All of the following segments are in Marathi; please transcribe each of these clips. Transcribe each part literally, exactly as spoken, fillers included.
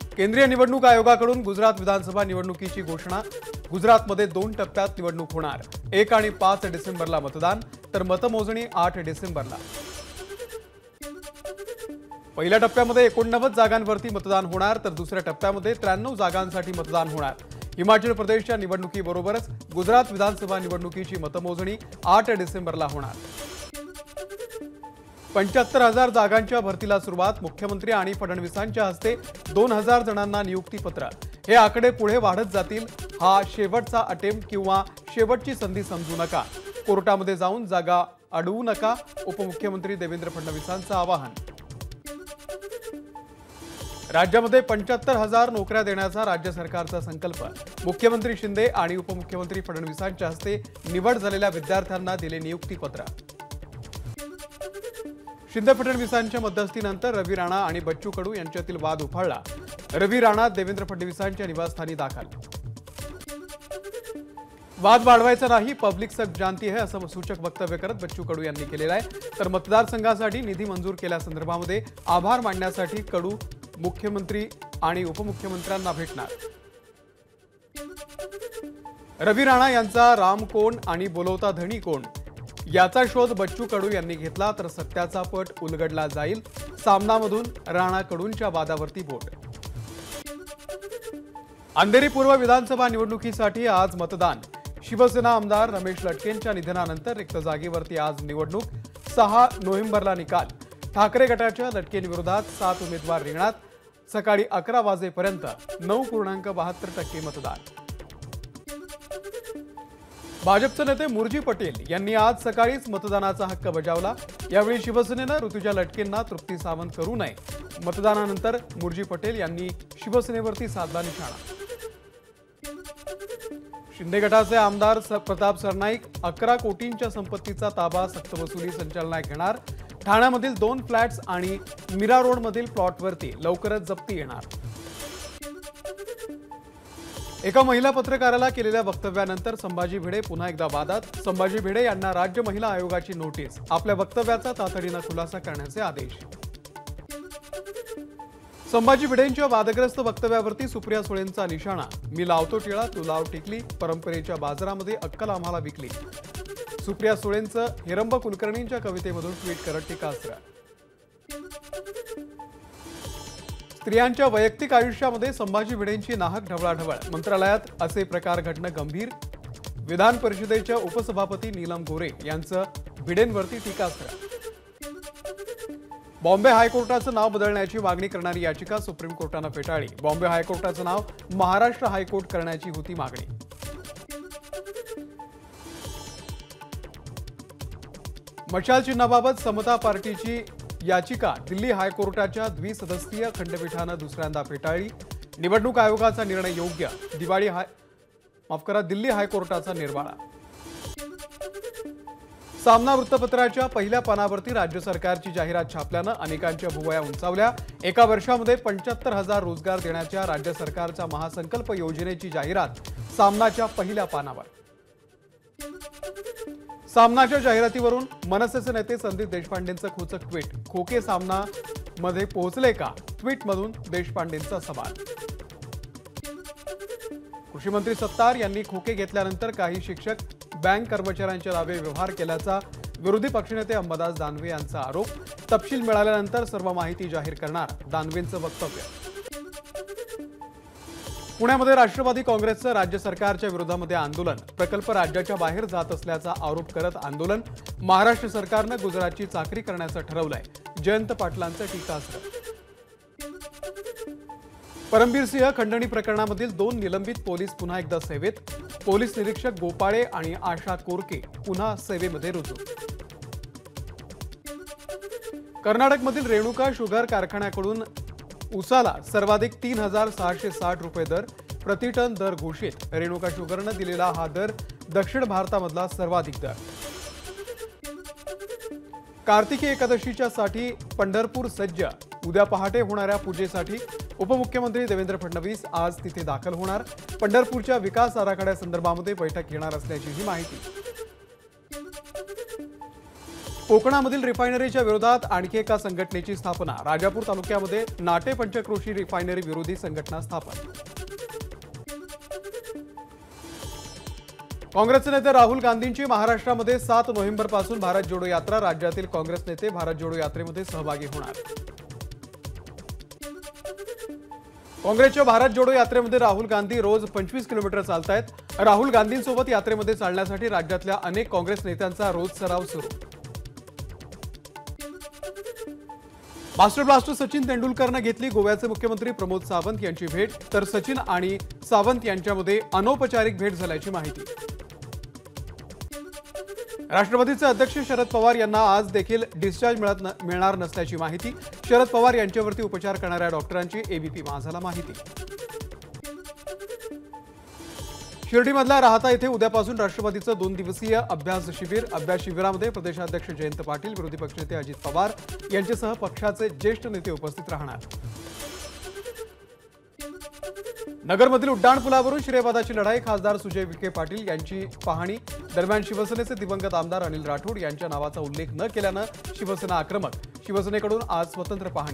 केंद्रीय निवडणूक आयोगाकडून गुजरात विधानसभा निवडणुकीची घोषणा। गुजरातमध्ये दोन टप्प्यात निवडणूक होणार। एक आणि पाच डिसेंबरला मतदान, तर मतमोजणी आठ डिसेंबरला। पहिल्या टप्प्यामध्ये एकोणनव्वद जागांवरती मतदान होणार, तर दुसऱ्या टप्प्यामध्ये त्र्याण्णव जागांसाठी मतदान होणार। हिमाचल प्रदेशच्या निवडणुकीबरोबरच गुजरात विधानसभा निवडणुकीची मतमोजणी आठ डिसेंबरला होणार। पंच्याहत्तर हजार जागांच्या भरतीला सुरुवात। मुख्यमंत्री आणि फडणवीसांच्या हस्ते दोन हजार जणांना नियुक्तीपत्र। हे आकडे पुढे वाढत जातील। हा शेवटचा अटेम्प्ट किंवा शेवटची संधी समजू नका। कोर्टामध्ये जाऊन जागा अडवू नका, उपमुख्यमंत्री देवेंद्र फडणवीसांचं आवाहन। राज्यामध्ये पंच्याहत्तर हजार नोकऱ्या देण्याचा राज्य सरकारचा संकल्प। मुख्यमंत्री शिंदे आणि उपमुख्यमंत्री फडणवीसांच्या हस्ते निवड झालेल्या विद्यार्थ्यांना दिले नियुक्तीपत्र। शिंदे फडणवीसांच्या मध्यस्थीनंतर रवी राणा आणि बच्चू कडू यांच्यातील वाद उफाळला। रवी राणा देवेंद्र फडणवीसांच्या निवासस्थानी दाखल। वाद वाढवायचा नाही, पब्लिक सब जानती है असं सूचक वक्तव्य करत बच्चू कडू यांनी केलेलं आहे। तर मतदारसंघासाठी निधी मंजूर केल्यासंदर्भामध्ये आभार मानण्यासाठी कडू मुख्यमंत्री आणि उपमुख्यमंत्र्यांना भेटणार। रवी राणा यांचा राम कोण आणि बोलवता धणी कोण याचा शोध बच्चू कडू यांनी घेतला, तर सत्याचा पट उलगडला जाईल। सामनामधून राणा कडूंच्या वादावरती बोट। अंधेरी पूर्व विधानसभा निवडणुकीसाठी आज मतदान। शिवसेना आमदार रमेश लटकेंच्या निधनानंतर रिक्त जागेवरती आज निवडणूक। सहा नोव्हेंबरला निकाल। ठाकरे गटाच्या लटकेंविरोधात सात उमेदवार रिंगणात। सकाळी अकरा वाजेपर्यंत नऊ पूर्णांक बहात्तर टक्के मतदान। भाजपचे नेते मुरजी पटेल यांनी आज सकाळीच मतदानाचा हक्क बजावला। यावेळी शिवसेनेनं ऋतुजा लटकेंना तृप्ती सावंत करू नये। मतदानानंतर मुरजी पटेल यांनी शिवसेनेवरती साधला निशाणा। शिंदे गटाचे आमदार प्रताप सरनाईक अकरा कोटींच्या संपत्तीचा ताबा सक्तवसुली संचालनालय घेणार। ठाण्यामधील दोन फ्लॅट्स आणि मीरा रोडमधील प्लॉटवरती लवकरच जप्ती येणार। एका महिला पत्रकाराला केलेल्या वक्तव्यानंतर संभाजी भिडे पुन्हा एकदा वादात। संभाजी भिडे यांना राज्य महिला आयोगाची नोटीस। आपल्या वक्तव्याचा तातडीने खुलासा करण्याचे आदेश। संभाजी भिडेंच्या वादग्रस्त वक्तव्यावरती सुप्रिया सुळेंचा निशाणा। मी लावतो टिळा तू लाव टिकली, परंपरेच्या बाजारामध्ये अक्कल आम्हाला विकली। सुप्रिया सुळेंचं हिरंब कुलकर्णींच्या कवितेमधून ट्विट करत टीकास्त्र। स्त्रियांच्या वैयक्तिक आयुष्यामध्ये संभाजी भिडेंची नाहक ढवळाढवळ। मंत्रालयात असे प्रकार घडणं गंभीर। विधान परिषदेच्या उपसभापती नीलम गोरे यांचं भिडेंवरती टीकास्त्र। बॉम्बे हायकोर्टाचं नाव बदलण्याची मागणी करणारी याचिका सुप्रीम कोर्टानं फेटाळली। बॉम्बे हायकोर्टाचं नाव महाराष्ट्र हायकोर्ट करण्याची होती मागणी। मशाल चिन्हाबाबत समता पार्टीची याचिका दिल्ली हायकोर्टाच्या द्विसदस्यीय खंडपीठानं दुसऱ्यांदा फेटाळली। निवडणूक आयोगाचा निर्णय योग्य। दिवाळी हाय माफ करा दिल्ली हायकोर्टाचा निर्वाळा। सामना वृत्तपत्राच्या पहिल्या पानावरती राज्य सरकारची जाहिरात छापल्यानं अनेकांच्या भुवया उंचावल्या। एका वर्षामध्ये पंच्याहत्तर हजार रोजगार देण्याच्या राज्य सरकारच्या महासंकल्प योजनेची जाहिरात सामनाच्या पहिल्या पानावर। सामनाच्या जाहिरातीवरून मनसेचे नेते संदीप देशपांडेंचं खोचक ट्विट। खोके सामना मध्ये पोहोचले का? ट्विटमधून देशपांडेंचा सवाल। कृषी मंत्री सत्तार यांनी खोके घेतल्यानंतर काही शिक्षक बँक कर्मचाऱ्यांच्या नावे व्यवहार केल्याचा विरोधी पक्षनेते अंबादास दानवे यांचा आरोप। तपशील मिळाल्यानंतर सर्व माहिती जाहीर करणार, दानवेंचं वक्तव्य। पुण्यामध्ये राष्ट्रवादी काँग्रेसचं राज्य सरकारच्या विरोधामध्ये आंदोलन। प्रकल्प राज्याच्या बाहेर जात असल्याचा आरोप करत आंदोलन। महाराष्ट्र सरकारनं गुजरातची चाकरी करण्याचं ठरवलंय, जयंत पाटलांचं टीकास्त्र। परमबीर सिंह खंडणी प्रकरणामधील दोन निलंबित पोलीस पुन्हा एकदा सेवेत। पोलीस निरीक्षक गोपाळे आणि आशा कोरके पुन्हा सेवेमध्ये रुजू। कर्नाटकमधील रेणुका शुगर कारखान्याकडून उसाला सर्वाधिक तीन हजार सहाशे साठ रुपये दर प्रतिटन दर घोषित। रेणुका शुगरनं दिलेला हा दर दक्षिण भारतामधला सर्वाधिक दर। कार्तिकी एकादशीच्या साठी पंढरपूर सज्ज। उद्या पहाटे होणाऱ्या पूजेसाठी उपमुख्यमंत्री देवेंद्र फडणवीस आज तिथे दाखल होणार। पंढरपूरच्या विकास आराखड्यासंदर्भामध्ये बैठक घेणार असल्याची माहिती। कोकणामधील रिफायनरीच्या विरोधात आणखी एका संघटनेची स्थापना. राजापूर तालुक्यामध्ये नाटे पंचक्रोशी रिफायनरी विरोधी संघटना स्थापन. काँग्रेसचे नेते राहुल गांधींची महाराष्ट्रामध्ये सात नोव्हेंबर पासून भारत जोडो यात्रा. राज्यातील काँग्रेस नेते भारत जोडो यात्रेमध्ये सहभागी होणार. काँग्रेसच्या भारत जोडो यात्रेमध्ये राहुल गांधी रोज पंचवीस किलोमीटर चालतायत. राहुल गांधींसोबत यात्रेमध्ये चालण्यासाठी राज्यातल्या अनेक काँग्रेस नेत्यांचा रोज सराव सुरू. मास्टर ब्लास्टर सचिन तेंडुलकरनं घेतली गोव्याचे मुख्यमंत्री प्रमोद सावंत यांची भेट. तर सचिन आणि सावंत यांच्यामध्ये अनौपचारिक भेट झाल्याची माहिती. राष्ट्रवादीचे अध्यक्ष शरद पवार यांना आज देखील डिस्चार्ज मिळत मिळणार नसल्याची माहिती. शरद पवार यांच्यावरती उपचार करणाऱ्या डॉक्टरांची एबीपी माझाला माहिती. शिर्डीमधल्या राहता येथे उद्यापासून राष्ट्रवादीचं दोन दिवसीय अभ्यास शिबिर. अभ्यास शिबिरामध्ये प्रदेशाध्यक्ष जयंत पाटील, विरोधी पक्षनेते अजित पवार यांच्यासह पक्षाचे ज्येष्ठ नेते उपस्थित राहणार. नगरमधील उड्डाणपुलावरून श्रेयपदाची लढाई. खासदार सुजय विखे पाटील यांची पाहणी. दरम्यान शिवसेनेचे दिवंगत आमदार अनिल राठोड यांच्या नावाचा उल्लेख न केल्यानं शिवसेना आक्रमक. शिवसेनेकडून आज स्वतंत्र पाहणी.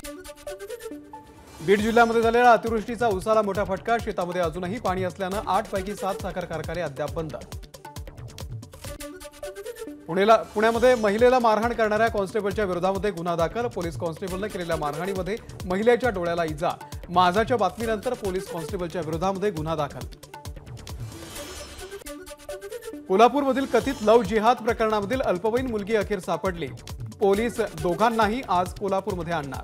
बीड जिल्ह्यामध्ये झालेल्या अतिवृष्टीचा उसाला मोठा फटका. शेतामध्ये अजूनही पाणी असल्यानं आठ पैकी सात साखर कारखाने अद्याप बंद. पुणेला पुण्यामध्ये महिलेला मारहाण करणाऱ्या कॉन्स्टेबलच्या विरोधामध्ये गुन्हा दाखल. पोलीस कॉन्स्टेबलनं केलेल्या मारहाणीमध्ये महिलेच्या डोळ्याला इजा. माझाच्या बातमीनंतर पोलीस कॉन्स्टेबलच्या विरोधामध्ये गुन्हा दाखल. कोल्हापूरमधील कथित लव्ह जिहाद प्रकरणामधील अल्पवयीन मुलगी अखेर सापडली. पोलीस दोघांनाही आज कोल्हापूरमध्ये आणणार.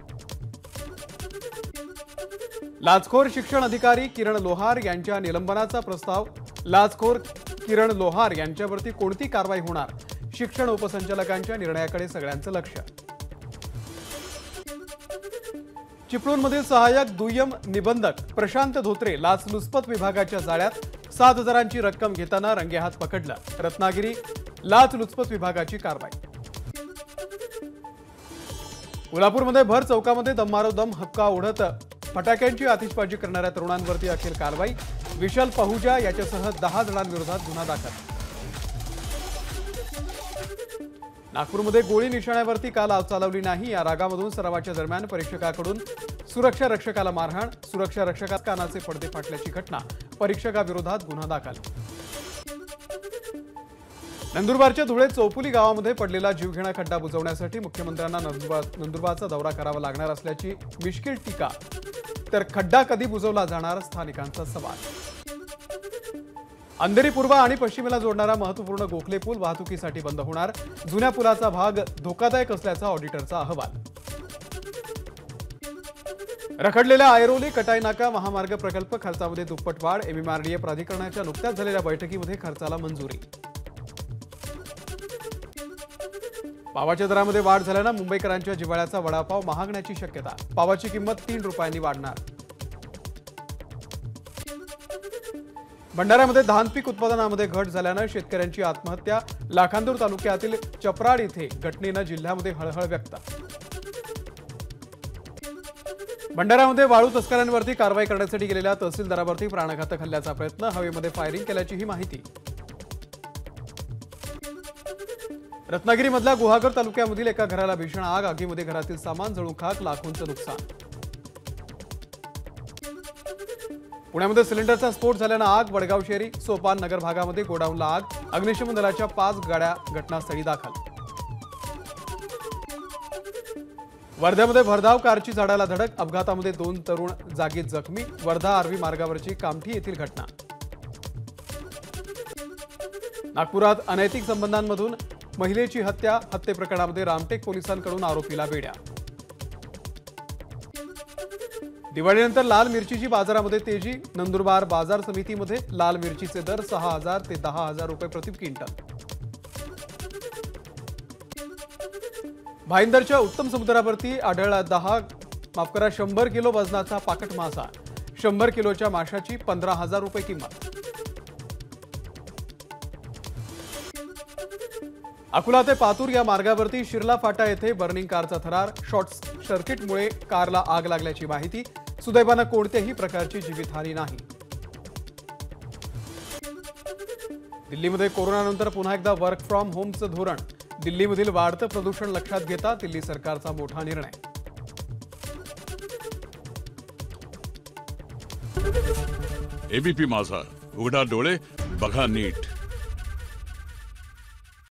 लाचखोर शिक्षण अधिकारी किरण लोहार यांच्या निलंबनाचा प्रस्ताव. लाचखोर किरण लोहार यांच्यावरती कोणती कारवाई होणार? शिक्षण उपसंचालकांच्या निर्णयाकडे सगळ्यांचं लक्ष. चिपळूणमधील सहाय्यक दुय्यम निबंधक प्रशांत धोत्रे लाचलुचपत विभागाच्या जाळ्यात. सात हजारांची रक्कम घेताना रंगेहात पकडलं. रत्नागिरी लाचलुचपत विभागाची कारवाई. कोल्हापूरमध्ये भर चौकामध्ये दममारो दम हक्का ओढत फटाक्यांची आतिषबाजी करणाऱ्या तरुणांवरती अखेर कारवाई. विशाल पहुजा याच्यासह दहा जणांविरोधात गुन्हा दाखल. नागपूरमध्ये गोळी निशाण्यावरती काल आग चालवली नाही या रागामधून सरावाच्या दरम्यान परीक्षकाकडून सुरक्षा रक्षकाला मारहाण. सुरक्षा रक्षकात कानाचे पडदे फाटल्याची घटना. परीक्षकाविरोधात गुन्हा दाखल. नंदुरबारच्या धुळे चौफुली गावामध्ये पडलेला जीवघेणा खड्डा बुजवण्यासाठी मुख्यमंत्र्यांना नंदुरबार नंदुरबारचा दौरा करावा लागणार असल्याची मिश्किल टीका. तर खड्डा कधी बुजवला जाणार? स्थानिकांचा सवाल. अंधेरी पूर्व आणि पश्चिमेला जोडणारा महत्वपूर्ण गोखले पूल वाहतुकीसाठी बंद होणार. जुन्या पुलाचा भाग धोकादायक असल्याचा ऑडिटरचा अहवाल. रखडलेल्या ऐरोली कटाई नाका महामार्ग प्रकल्प खर्चामध्ये दुप्पट वाढ. एमएमआरडीए प्राधिकरणाच्या नुकत्याच झालेल्या बैठकीमध्ये खर्चाला मंजुरी. पावाच्या दरामध्ये वाढ झाल्यानं मुंबईकरांच्या जिव्हाळ्याचा वडापाव महागण्याची शक्यता. पावाची किंमत तीन रुपयांनी वाढणार. भंडाऱ्यामध्ये धान पीक उत्पादनामध्ये घट झाल्यानं शेतकऱ्यांची आत्महत्या. लाखांदूर तालुक्यातील चपराड इथे घटनेनं जिल्ह्यामध्ये हळहळ व्यक्त. भंडाऱ्यामध्ये वाळू तस्करांवरती कारवाई करण्यासाठी गेलेल्या तहसीलदारावरती प्राणघातक हल्ल्याचा प्रयत्न. हवेमध्ये फायरिंग केल्याची ही माहिती. रत्नागिरीमधल्या गुहागर तालुक्यामधील एका घराला भीषण आग. आगीमध्ये घरातील सामान जळून खाक. लाखोंचं नुकसान. पुण्यामध्ये सिलेंडरचा स्फोट झाल्यानं आग. वडगाव शेरी सोपान नगर भागामध्ये गोडाऊनला आग. अग्निशमन दलाच्या पाच गाड्या घटनास्थळी दाखल. वर्ध्यामध्ये भरधाव कारची झाडाला धडक. अपघातामध्ये दोन तरुण जागीच जखमी. वर्धा आर्वी मार्गावरची कामठी येथील घटना. नागपुरात अनैतिक संबंधांमधून महिलेची हत्या. हत्ये प्रकरणामध्ये रामटेक पोलिसांकडून आरोपीला बेड्या. दिवाळीनंतर लाल मिरचीची बाजारामध्ये तेजी. नंदुरबार बाजार समितीमध्ये लाल मिरचीचे दर सहा हजार ते दहा हजार रुपये प्रति क्विंटल. भाईंदरच्या उत्तम समुद्रावरती आढळला दहा माफ करा शंभर किलो वजनाचा पाकट मासा. शंभर किलोच्या माशाची पंधरा हजार रुपये किंमत. अकोला ते पातूर या मार्गावरती शिरला फाटा येथे बर्निंग कारचा थरार. शॉर्ट सर्किटमुळे कारला आग लागल्याची माहिती. सुदैवानं कोणत्याही प्रकारची जीवितहानी नाही. दिल्लीमध्ये कोरोनानंतर पुन्हा एकदा वर्क फ्रॉम होमचं धोरण. दिल्लीमधील वाढतं प्रदूषण लक्षात घेता दिल्ली सरकारचा मोठा निर्णय. एबीपी माझा, उघडा डोळे बघा नीट.